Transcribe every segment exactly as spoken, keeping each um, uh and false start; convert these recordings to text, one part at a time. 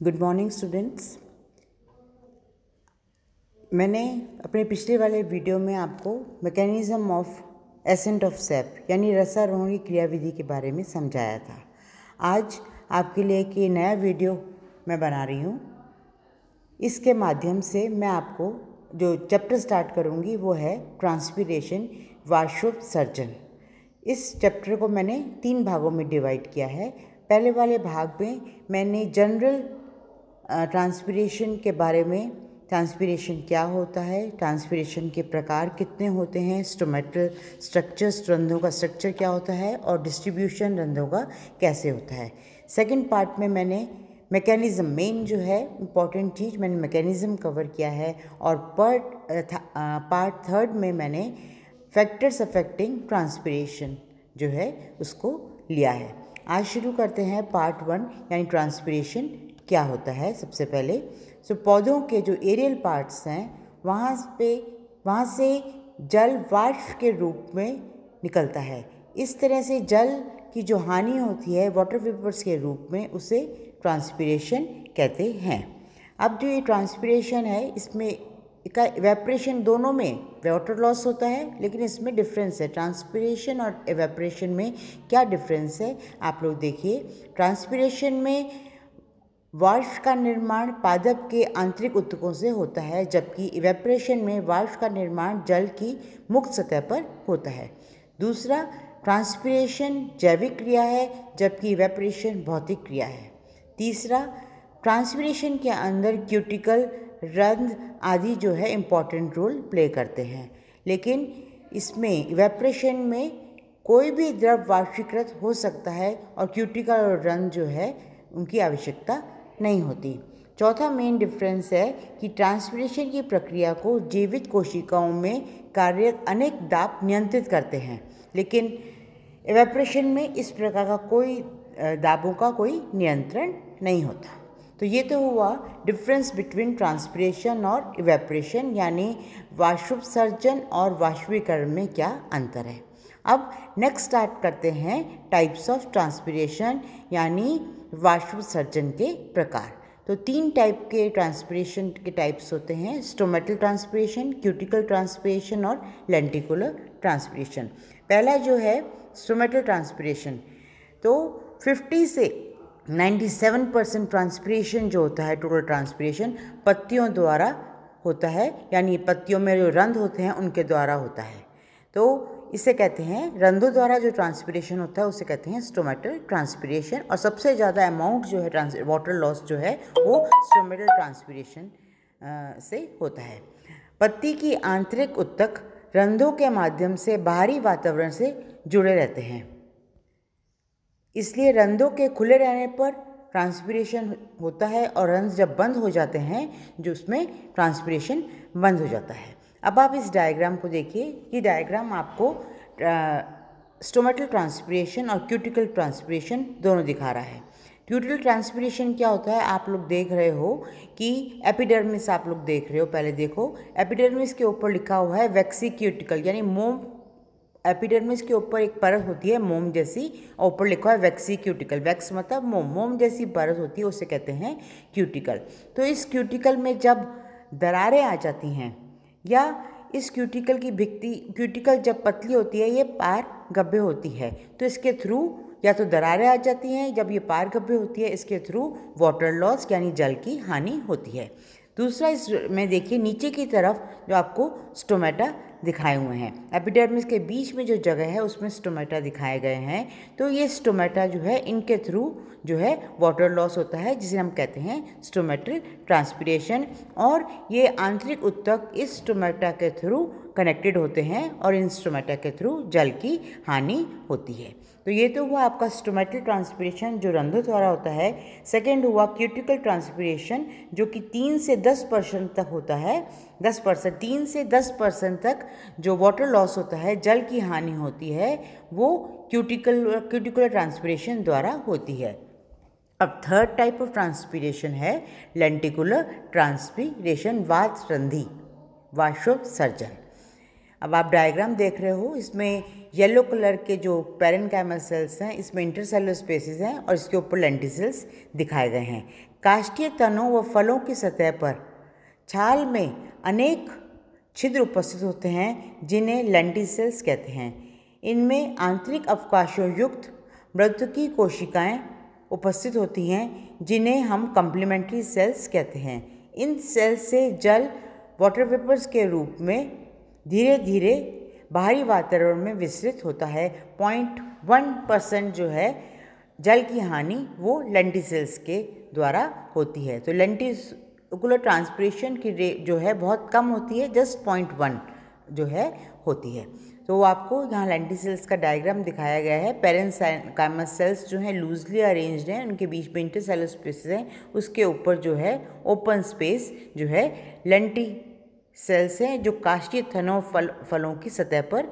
Good morning students. मैंने अपने पिछले वाले वीडियो में आपको mechanism of ascent of sap यानी रसारोहण की क्रियाविधि के बारे में समझाया था। आज आपके लिए एक नया वीडियो मैं बना रही हूँ। इसके माध्यम से मैं आपको जो चैप्टर स्टार्ट करूँगी वो है ट्रांसपीरेशन वाष्पोत्सर्जन। इस चैप्टर को मैंने तीन भागों में डिवाइड किया है। पहले वाले भाग में मैंने जनरल ट्रांसपीरेशन के बारे में, ट्रांसपीरेशन क्या होता है, ट्रांसपीरेशन के प्रकार कितने होते हैं, स्टोमेटल स्ट्रक्चर्स, रंध्रों का स्ट्रक्चर क्या होता है और डिस्ट्रीब्यूशन रंध्रों का कैसे होता है। सेकंड पार्ट में मैंने मैकेनिज़्म, मेन जो है इम्पॉर्टेंट चीज़ मैंने मैकेनिज़्म कवर किया है। और पार्ट पार्ट थर्ड में मैंने फैक्टर्स अफेक्टिंग ट्रांसपीरेशन जो है उसको लिया है। आज शुरू करते हैं पार्ट वन यानी ट्रांसपीरेशन क्या होता है। सबसे पहले सो पौधों के जो एरियल पार्ट्स हैं वहाँ पे वहाँ से जल वाष्प के रूप में निकलता है। इस तरह से जल की जो हानि होती है वाटर वेपर्स के रूप में, उसे ट्रांसपीरेशन कहते हैं। अब जो ये ट्रांसपीरेशन है इसमें का इवेपोरेशन, दोनों में वाटर लॉस होता है, लेकिन इसमें डिफरेंस है। ट्रांसपीरेशन और इवेपोरेशन में क्या डिफरेंस है आप लोग देखिए। ट्रांसपीरेशन में वाष्प का निर्माण पादप के आंतरिक ऊतकों से होता है, जबकि इवेपोरेशन में वाष्प का निर्माण जल की मुक्त सतह पर होता है। दूसरा, ट्रांसपीरेशन जैविक क्रिया है जबकि इवेपोरेशन भौतिक क्रिया है। तीसरा, ट्रांसपीरेशन के अंदर क्यूटिकल, रंध्र आदि जो है इम्पॉर्टेंट रोल प्ले करते हैं, लेकिन इसमें इवेपोरेशन में कोई भी द्रव वाष्पीकृत हो सकता है और क्यूटिकल और रंध्र जो है उनकी आवश्यकता नहीं होती। चौथा मेन डिफरेंस है कि ट्रांसपीरेशन की प्रक्रिया को जीवित कोशिकाओं में कार्यरत अनेक दाब नियंत्रित करते हैं, लेकिन इवेपोरेशन में इस प्रकार का कोई दाबों का कोई नियंत्रण नहीं होता। तो ये तो हुआ डिफरेंस बिटवीन ट्रांसपीरेशन और इवेपोरेशन, यानी वाष्पोत्सर्जन और वाष्पीकरण में क्या अंतर है। अब नेक्स्ट स्टार्ट करते हैं टाइप्स ऑफ ट्रांसपीरेशन यानी वाष्पोत्सर्जन के प्रकार। तो तीन टाइप के ट्रांसपीरेशन के टाइप्स होते हैं: स्टोमेटल ट्रांसपीरेशन, क्यूटिकल ट्रांसपीरेशन और लेंटिकुलर ट्रांसपीरेशन। पहला जो है स्टोमेटल ट्रांसपीरेशन, तो पचास से सत्तानवे परसेंट ट्रांसपीरेशन जो होता है, टोटल ट्रांसपीरेशन पत्तियों द्वारा होता है, यानी पत्तियों में जो रंध्र होते हैं उनके द्वारा होता है। तो इसे कहते हैं, रंध्रों द्वारा जो ट्रांसपीरेशन होता है उसे कहते हैं स्टोमेटल ट्रांसपीरेशन। और सबसे ज़्यादा अमाउंट जो है ट्रांस वाटर लॉस जो है वो स्टोमेटल ट्रांसपीरेशन से होता है। पत्ती की आंतरिक ऊतक रंध्रों के माध्यम से बाहरी वातावरण से जुड़े रहते हैं, इसलिए रंध्रों के खुले रहने पर ट्रांसपीरेशन होता है और रंध्र जब बंद हो जाते हैं जो उसमें ट्रांसपीरेशन बंद हो जाता है। अब आप इस डायग्राम को देखिए। ये डायग्राम आपको स्टोमेटल ट्रांसपीरेशन और क्यूटिकल ट्रांसपीरेशन दोनों दिखा रहा है। क्यूटिकल ट्रांसपीरेशन क्या होता है आप लोग देख रहे हो कि एपिडर्मिस आप लोग देख रहे हो। पहले देखो, एपिडर्मिस के ऊपर लिखा हुआ है वेक्सीक्यूटिकल, यानी मोम। एपिडर्मिस के ऊपर एक परत होती है मोम जैसी, और ऊपर लिखा है वेक्सीक्यूटिकल। वैक्स मतलब मोम, मोम जैसी परत होती है, उसे कहते हैं क्यूटिकल। तो इस क्यूटिकल में जब दरारें आ जाती हैं या इस क्यूटिकल की भित्ति, क्यूटिकल जब पतली होती है, ये पार गब्बे होती है, तो इसके थ्रू या तो दरारें आ जाती हैं, जब ये पार गब्बे होती है इसके थ्रू वाटर लॉस यानी जल की हानि होती है। दूसरा, इसमें देखिए नीचे की तरफ जो आपको स्टोमेटा दिखाए हुए हैं, एपिडर्मिस के बीच में जो जगह है उसमें स्टोमेटा दिखाए गए हैं। तो ये स्टोमेटा जो है इनके थ्रू जो है वाटर लॉस होता है, जिसे हम कहते हैं स्टोमेटल ट्रांसपीरेशन। और ये आंतरिक ऊतक इस स्टोमेटा के थ्रू कनेक्टेड होते हैं और इन स्टोमेटा के थ्रू जल की हानि होती है। तो ये तो हुआ आपका स्टोमेटल ट्रांसपीरेशन जो रंध्रों द्वारा होता है। सेकेंड हुआ क्यूटिकल ट्रांसपीरेशन जो कि तीन से दस परसेंट तक होता है। दस परसेंट तीन से दस परसेंट तक जो वाटर लॉस होता है, जल की हानि होती है, वो क्यूटिकल क्यूटिकुलर ट्रांसपीरेशन द्वारा होती है। अब थर्ड टाइप ऑफ ट्रांसपीरेशन है लेंटिकुलर ट्रांसपीरेशन, वात रंधी वाष्पोत्सर्जन। अब आप डायग्राम देख रहे हो, इसमें येलो कलर के जो पैरेन्काइमल सेल्स हैं, इसमें इंटरसेलुलर स्पेसिस हैं और इसके ऊपर लेंटिसेल्स दिखाए गए हैं। काष्ठीय तनों व फलों की सतह पर छाल में अनेक छिद्र उपस्थित होते हैं जिन्हें लेंटिसेल्स कहते हैं। इनमें आंतरिक अवकाशों युक्त मृतकी कोशिकाएं उपस्थित होती हैं जिन्हें हम कम्प्लीमेंट्री सेल्स कहते हैं। इन सेल्स से जल वाटर वेपर्स के रूप में धीरे धीरे बाहरी वातावरण में विसरित होता है। पॉइंट वन परसेंट जो है जल की हानि वो लेंटिसेल्स के द्वारा होती है। तो लेंटिकुलर ट्रांसपिरेशन की रेट जो है बहुत कम होती है, जस्ट पॉइंट वन जो है होती है। तो आपको यहाँ लेंटिसेल्स का डायग्राम दिखाया गया है। पैरेन्काइमल सेल्स जो हैं लूजली अरेंज्ड हैं, उनके बीच में इंटरसेलुलर स्पेस हैं, उसके ऊपर जो है ओपन स्पेस जो है लेंटी सेल्स हैं जो काष्ठीय थनों फल फलों की सतह पर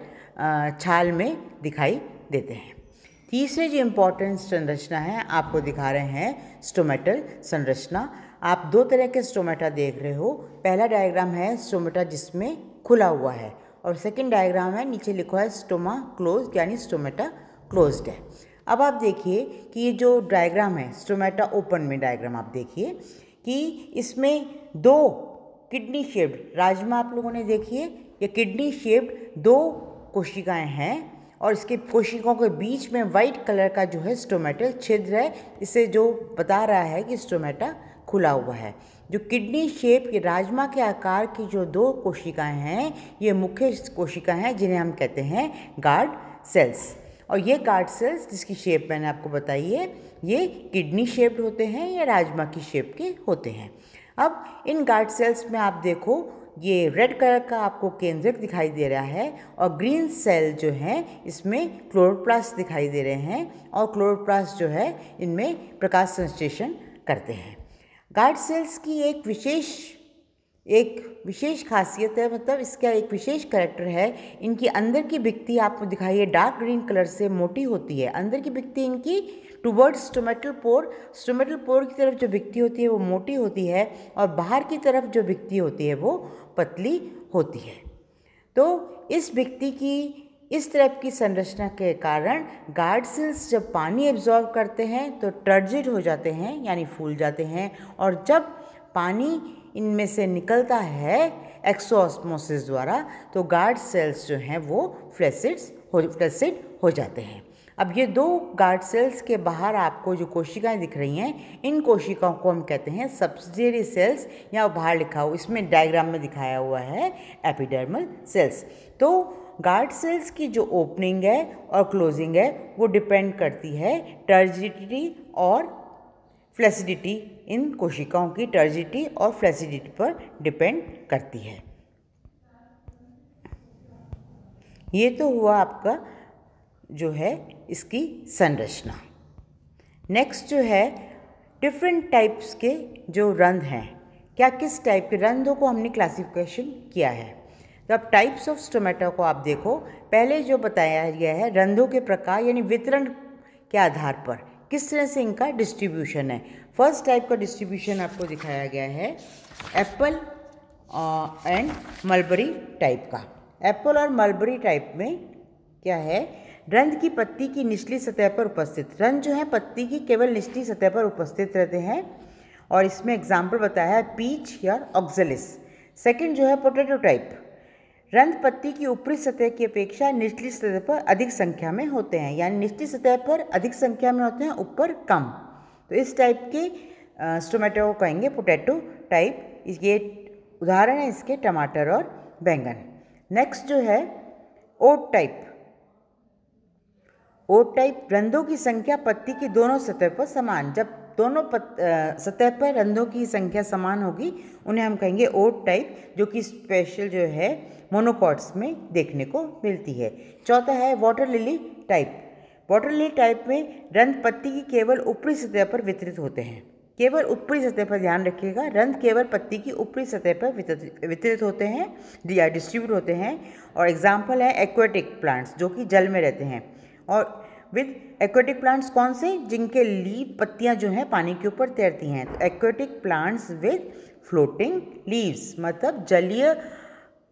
छाल में दिखाई देते हैं। तीसरे जो इम्पोर्टेंट संरचना है आपको दिखा रहे हैं स्टोमेटल संरचना। आप दो तरह के स्टोमेटा देख रहे हो। पहला डायग्राम है स्टोमेटा जिसमें खुला हुआ है और सेकंड डायग्राम है नीचे लिखा है स्टोमा क्लोज यानी स्टोमेटा क्लोज्ड है। अब आप देखिए कि ये जो डायग्राम है स्टोमेटा ओपन में डायग्राम आप देखिए कि इसमें दो किडनी शेप्ड राजमा आप लोगों ने देखिए, ये किडनी शेप्ड दो कोशिकाएं हैं और इसके कोशिकाओं के बीच में वाइट कलर का जो है स्टोमेटल छिद्र है। इससे जो बता रहा है कि स्टोमेटा खुला हुआ है। जो किडनी शेप के राजमा के आकार की जो दो कोशिकाएं हैं ये मुख्य कोशिकाएं हैं जिन्हें हम कहते हैं गार्ड सेल्स। और ये गार्ड सेल्स जिसकी शेप मैंने आपको बताई है ये किडनी शेप्ड होते हैं या राजमा की शेप के होते हैं। अब इन गार्ड सेल्स में आप देखो ये रेड कलर का आपको केंद्रक दिखाई दे रहा है और ग्रीन सेल जो हैं इसमें क्लोरोप्लास्ट दिखाई दे रहे हैं और क्लोरोप्लास्ट जो है इनमें प्रकाश संश्लेषण करते हैं। गार्ड सेल्स की एक विशेष एक विशेष खासियत है, मतलब इसका एक विशेष कैरेक्टर है। इनकी अंदर की भित्ति आपको दिखाई है डार्क ग्रीन कलर से मोटी होती है। अंदर की भित्ति इनकी towards stomatal pore stomatal pore की तरफ जो भित्ति होती है वो मोटी होती है और बाहर की तरफ जो भित्ति होती है वो पतली होती है। तो इस भित्ति की इस तरह की संरचना के कारण गार्ड सेल्स जब पानी एब्जॉर्ब करते हैं तो टर्जिड हो जाते हैं यानी फूल जाते हैं और जब पानी इनमें से निकलता है एक्सोऑस्मोसिस द्वारा तो गार्ड सेल्स जो हैं वो फ्लैसिड्स हो फ्लैसिड हो जाते हैं। अब ये दो गार्ड सेल्स के बाहर आपको जो कोशिकाएं दिख रही हैं इन कोशिकाओं को हम कहते हैं सब्सिडियरी सेल्स या बाहर लिखा हुआ इसमें डायग्राम में दिखाया हुआ है एपिडर्मल सेल्स। तो गार्ड सेल्स की जो ओपनिंग है और क्लोजिंग है वो डिपेंड करती है टर्जिडिटी और फ्लैसिडिटी, इन कोशिकाओं की टर्जिडिटी और फ्लैसिडिटी पर डिपेंड करती है। ये तो हुआ आपका जो है इसकी संरचना। नेक्स्ट जो है डिफरेंट टाइप्स के जो रंध्र हैं, क्या किस टाइप के रंध्रों को हमने क्लासिफिकेशन किया है। तो अब टाइप्स ऑफ स्टोमेटा को आप देखो। पहले जो बताया गया है रंध्रों के प्रकार यानी वितरण के आधार पर किस तरह से इनका डिस्ट्रीब्यूशन है। फर्स्ट टाइप का डिस्ट्रीब्यूशन आपको दिखाया गया है एप्पल एंड मलबरी टाइप का। एप्पल और मलबरी टाइप में क्या है, रंध्र की पत्ती की निचली सतह पर उपस्थित रंध्र जो है पत्ती की केवल निचली सतह पर उपस्थित रहते हैं और इसमें एग्जाम्पल बताया है पीच या ऑक्जेलिस। सेकंड जो है पोटैटो टाइप, रंध्र पत्ती की ऊपरी सतह की अपेक्षा निचली सतह पर अधिक संख्या में होते हैं यानी निचली सतह पर अधिक संख्या में होते हैं, ऊपर कम। तो इस टाइप के स्टोमेटा को कहेंगे पोटैटो टाइप। ये उदाहरण है इसके टमाटर और बैंगन। नेक्स्ट जो है ओट टाइप। ओट टाइप रंध्रों की संख्या पत्ती की दोनों सतह पर समान, जब दोनों पत, सतह पर रंध्रों की संख्या समान होगी उन्हें हम कहेंगे ओट टाइप, जो कि स्पेशल जो है मोनोकॉट्स में देखने को मिलती है। चौथा है water lily type. Water lily type में रंध्र पत्ती की केवल ऊपरी सतह पर वितरित होते हैं, केवल ऊपरी सतह पर ध्यान रखिएगा, रंध्र केवल पत्ती की ऊपरी सतह पर वितरित होते हैं या डिस्ट्रीब्यूट होते हैं। और एग्जाम्पल है एक्वेटिक प्लांट्स जो कि जल में रहते हैं। और विद एक्वेटिक प्लांट्स कौन से, जिनके लीव पत्तियां जो हैं पानी के ऊपर तैरती हैं। तो aquatic plants with floating leaves, मतलब जलीय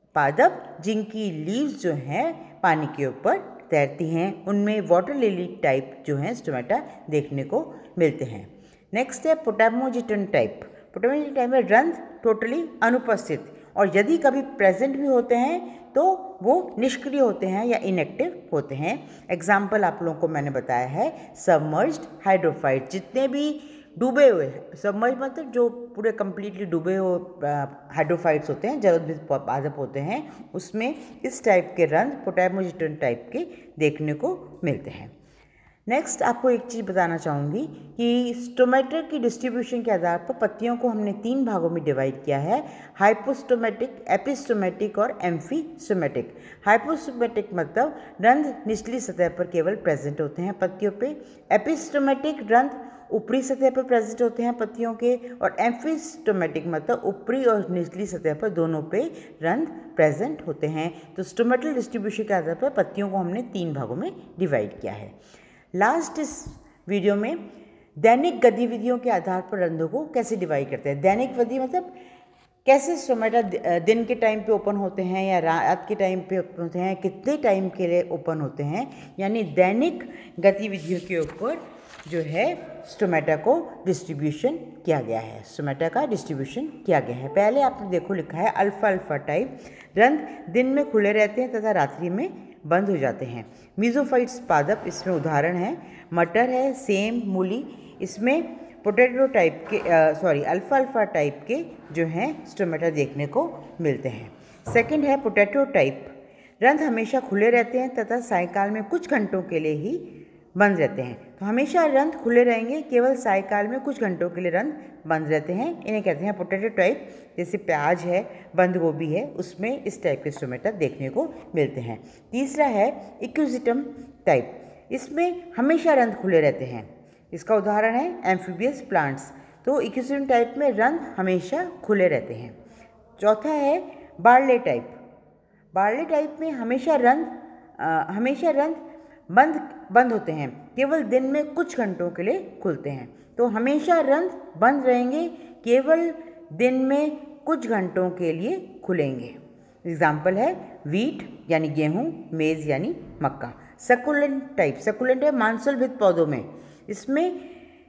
पादप जिनकी लीव्स जो हैं पानी के ऊपर तैरती हैं, उनमें वाटर लिली टाइप जो हैं स्टोमेटा देखने को मिलते हैं। नेक्स्ट है पोटामोजिटन टाइप। पोटामोजिटन टाइप में रंध्र टोटली अनुपस्थित, और यदि कभी प्रेजेंट भी होते हैं तो वो निष्क्रिय होते हैं या इनएक्टिव होते हैं। एग्जाम्पल आप लोगों को मैंने बताया है सबमर्ज्ड हाइड्रोफाइट। जितने भी डूबे हुए, सबमर्ज मतलब जो पूरे कंप्लीटली डूबे हुए हाइड्रोफाइट्स होते हैं, जलोद्भिद पादप होते हैं, उसमें इस टाइप के रंध्र पोटामोजिटन टाइप के देखने को मिलते हैं। नेक्स्ट आपको एक चीज़ बताना चाहूँगी कि स्टोमेटा की डिस्ट्रीब्यूशन के आधार पर पत्तियों को हमने तीन भागों में डिवाइड किया है, हाइपोस्टोमेटिक, एपिस्टोमेटिक और एम्फीस्टोमेटिक। हाइपोस्टोमेटिक मतलब रंध्र निचली सतह पर केवल प्रेजेंट होते हैं पत्तियों पे, एपिस्टोमेटिक रंध्र ऊपरी सतह पर प्रेजेंट होते हैं पत्तियों के, और एम्फीस्टोमेटिक मतलब ऊपरी और निचली सतह पर दोनों पे रंध्र प्रेजेंट होते हैं। तो स्टोमेटल डिस्ट्रीब्यूशन के आधार पर पत्तियों को हमने तीन भागों में डिवाइड किया है। लास्ट इस वीडियो में दैनिक गतिविधियों के आधार पर रंध्रों को कैसे डिवाइड करते हैं। दैनिक गति मतलब कैसे स्टोमेटा दिन के टाइम पे ओपन होते हैं या रात के टाइम पे ओपन होते हैं, कितने टाइम के लिए ओपन होते हैं, यानी दैनिक गतिविधियों के ऊपर जो है स्टोमेटा को डिस्ट्रीब्यूशन किया गया है, स्टोमेटा का डिस्ट्रीब्यूशन किया गया है। पहले आपने देखो लिखा है अल्फा अल्फा टाइप, रंध्र दिन में खुले रहते हैं तथा रात्रि में बंद हो जाते हैं। मीजोफाइट्स पादप इसमें उदाहरण हैं, मटर है, सेम, मूली। इसमें पोटैटो टाइप के सॉरी अल्फा अल्फा टाइप के जो हैं स्टोमेटा देखने को मिलते हैं। सेकंड है पोटैटो टाइप, रंध्र हमेशा खुले रहते हैं तथा सायकाल में कुछ घंटों के लिए ही बंद रहते हैं। तो हमेशा रंध्र खुले रहेंगे, केवल सायकाल में कुछ घंटों के लिए रंध्र बंद रहते हैं, इन्हें कहते हैं पोटैटो टाइप। जैसे प्याज है, बंद गोभी है, उसमें इस टाइप के स्टोमेटा देखने को मिलते हैं। तीसरा है इक्विजिटम टाइप, इसमें हमेशा रंध्र खुले रहते हैं, इसका उदाहरण है एम्फीबियस प्लांट्स। तो इक्विजिटम टाइप में रंध्र हमेशा खुले रहते हैं। चौथा है बार्ले टाइप, बार्ले टाइप में हमेशा रंध्र हमेशा रंध्र बंद बंद होते हैं, केवल दिन में कुछ घंटों के लिए खुलते हैं। तो हमेशा रंध्र बंद रहेंगे, केवल दिन में कुछ घंटों के लिए खुलेंगे। एग्जाम्पल है वीट यानी गेहूँ, मेज़ यानी मक्का। सकुलेंट टाइप, सकुलेंट है मांसलभिद पौधों में, इसमें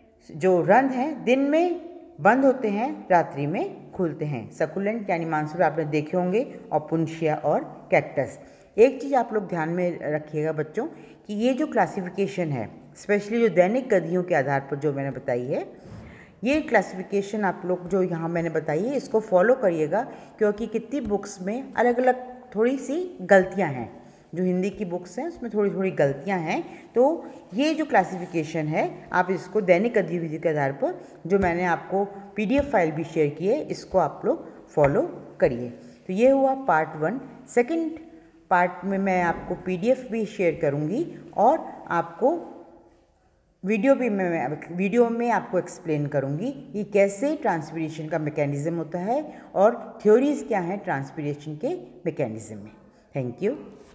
जो रंध्र हैं दिन में बंद होते हैं, रात्रि में खुलते हैं। सकुलेंट यानी मांसल आपने देखे होंगे, ऑपुन्शिया और कैक्टस। एक चीज़ आप लोग ध्यान में रखिएगा बच्चों कि ये जो क्लासिफिकेशन है, स्पेशली जो दैनिक गतियों के आधार पर जो मैंने बताई है, ये क्लासिफिकेशन आप लोग जो यहाँ मैंने बताई है इसको फॉलो करिएगा, क्योंकि कितनी बुक्स में अलग अलग थोड़ी सी गलतियाँ हैं। जो हिंदी की बुक्स हैं उसमें थोड़ी थोड़ी गलतियाँ हैं। तो ये जो क्लासिफिकेशन है आप इसको दैनिक गतिविधि के आधार पर जो मैंने आपको पीडीएफ फाइल भी शेयर की है, इसको आप लोग फॉलो करिए। तो ये हुआ पार्ट वन। सेकंड पार्ट में मैं आपको पीडीएफ भी शेयर करूंगी और आपको वीडियो भी मैं वीडियो में आपको एक्सप्लेन करूंगी कि कैसे ट्रांसपीरेशन का मैकेनिज्म होता है और थ्योरीज क्या हैं ट्रांसपीरेशन के मैकेनिज्म में। Thank you.